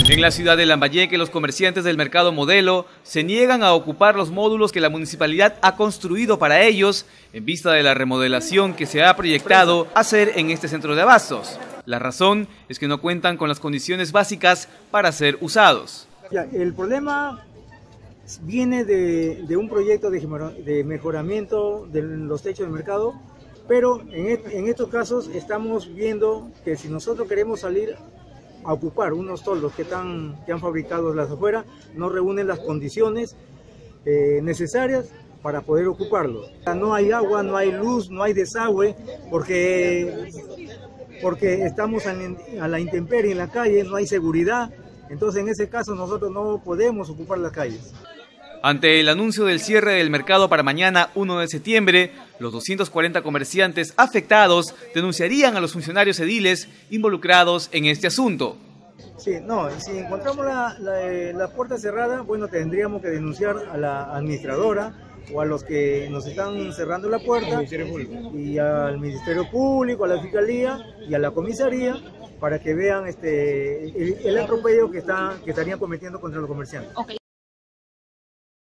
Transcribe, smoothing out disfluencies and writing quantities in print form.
En la ciudad de Lambayeque, los comerciantes del mercado Modelo se niegan a ocupar los módulos que la municipalidad ha construido para ellos en vista de la remodelación que se ha proyectado hacer en este centro de abastos. La razón es que no cuentan con las condiciones básicas para ser usados. El problema viene de un proyecto de mejoramiento de los techos del mercado, pero en estos casos estamos viendo que si nosotros queremos salir a ocupar unos toldos que han fabricado las afuera, no reúnen las condiciones necesarias para poder ocuparlos. No hay agua, no hay luz, no hay desagüe, porque estamos a la intemperie en la calle, no hay seguridad. Entonces, en ese caso, nosotros no podemos ocupar las calles. Ante el anuncio del cierre del mercado para mañana 1 de septiembre, los 240 comerciantes afectados denunciarían a los funcionarios ediles involucrados en este asunto. Sí, no, si encontramos la puerta cerrada, bueno, tendríamos que denunciar a la administradora o a los que nos están cerrando la puerta, y al Ministerio Público, a la Fiscalía y a la Comisaría, para que vean el atropello que estarían cometiendo contra los comerciantes.